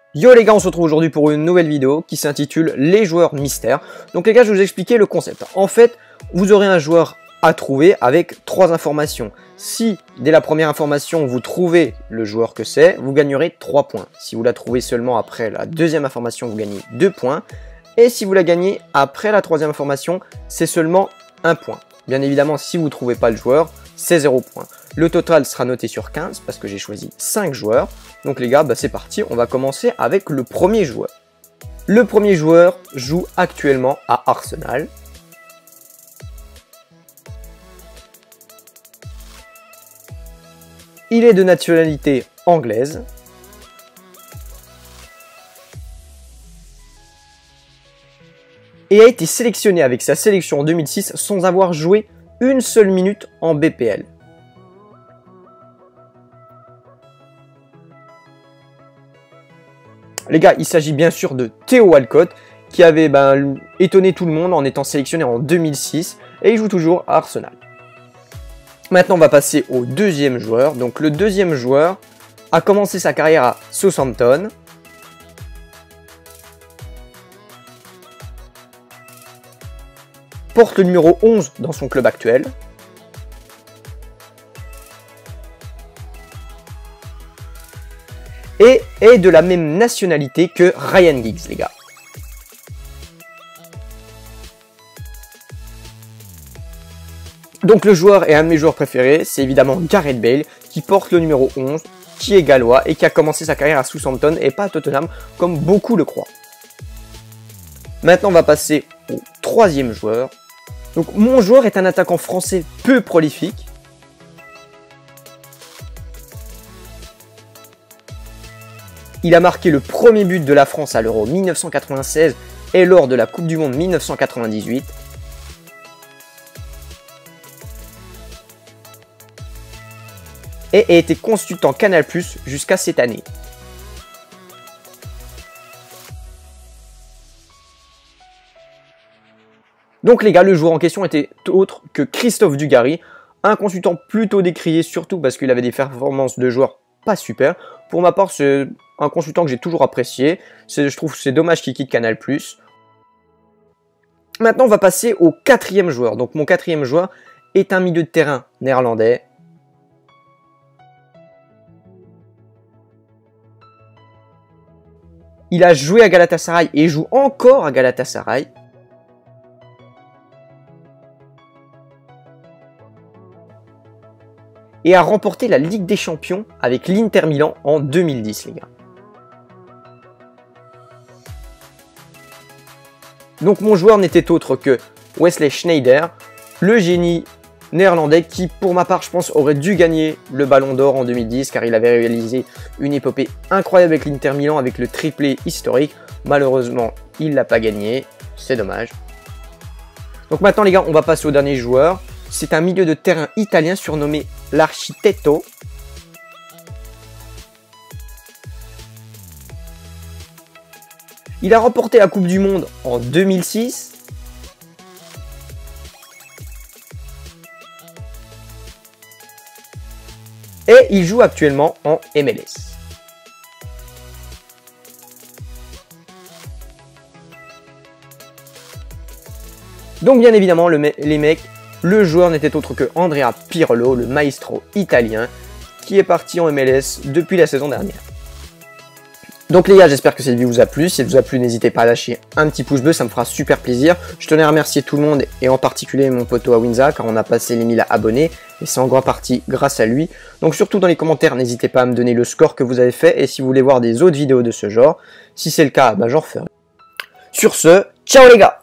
Yo les gars, on se retrouve aujourd'hui pour une nouvelle vidéo qui s'intitule Les joueurs mystères. Donc les gars, je vais vous expliquer le concept. En fait, vous aurez un joueur à trouver avec 3 informations. Si dès la première information vous trouvez le joueur que c'est, vous gagnerez 3 points. Si vous la trouvez seulement après la deuxième information, vous gagnez 2 points. Et si vous la gagnez après la troisième information, c'est seulement 1 point. Bien évidemment, si vous ne trouvez pas le joueur, c'est 0 point. Le total sera noté sur 15 parce que j'ai choisi 5 joueurs. Donc les gars, c'est parti, on va commencer avec le premier joueur. Le premier joueur joue actuellement à Arsenal. Il est de nationalité anglaise. Et a été sélectionné avec sa sélection en 2006 sans avoir joué une seule minute en BPL. Les gars, il s'agit bien sûr de Theo Walcott, qui avait étonné tout le monde en étant sélectionné en 2006, et il joue toujours à Arsenal. Maintenant, on va passer au deuxième joueur. Donc le deuxième joueur a commencé sa carrière à Southampton. Porte le numéro 11 dans son club actuel. Et est de la même nationalité que Ryan Giggs, les gars. Donc le joueur est un de mes joueurs préférés, c'est évidemment Gareth Bale, qui porte le numéro 11, qui est gallois et qui a commencé sa carrière à Southampton et pas à Tottenham, comme beaucoup le croient. Maintenant, on va passer au troisième joueur. Donc mon joueur est un attaquant français peu prolifique. Il a marqué le premier but de la France à l'Euro 1996 et lors de la Coupe du Monde 1998. Et a été consultant Canal+ jusqu'à cette année. Donc les gars, le joueur en question était autre que Christophe Dugarry, un consultant plutôt décrié, surtout parce qu'il avait des performances de joueurs pas super. Pour ma part, c'est un consultant que j'ai toujours apprécié. Je trouve que c'est dommage qu'il quitte Canal+. Maintenant, on va passer au quatrième joueur. Donc mon quatrième joueur est un milieu de terrain néerlandais. Il a joué à Galatasaray et joue encore à Galatasaray. Et a remporté la Ligue des Champions avec l'Inter Milan en 2010, les gars. Donc mon joueur n'était autre que Wesley Sneijder, le génie néerlandais qui, pour ma part, je pense, aurait dû gagner le Ballon d'Or en 2010 car il avait réalisé une épopée incroyable avec l'Inter Milan avec le triplé historique. Malheureusement, il ne l'a pas gagné, c'est dommage. Donc maintenant, les gars, on va passer au dernier joueur. C'est un milieu de terrain italien surnommé l'Architetto. Il a remporté la Coupe du Monde en 2006. Et il joue actuellement en MLS. Donc bien évidemment, les mecs, le joueur n'était autre que Andrea Pirlo, le maestro italien, qui est parti en MLS depuis la saison dernière. Donc les gars, j'espère que cette vidéo vous a plu. Si elle vous a plu, n'hésitez pas à lâcher un petit pouce bleu, ça me fera super plaisir. Je tenais à remercier tout le monde et en particulier mon poteau Awinza car on a passé les 1000 abonnés et c'est en grande partie grâce à lui. Donc surtout dans les commentaires, n'hésitez pas à me donner le score que vous avez fait et si vous voulez voir des autres vidéos de ce genre. Si c'est le cas, j'en referai. Sur ce, ciao les gars!